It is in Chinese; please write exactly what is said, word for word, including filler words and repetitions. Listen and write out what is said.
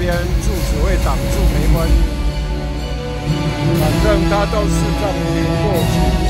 边柱子会挡住没关系，反正它都是这样平过去。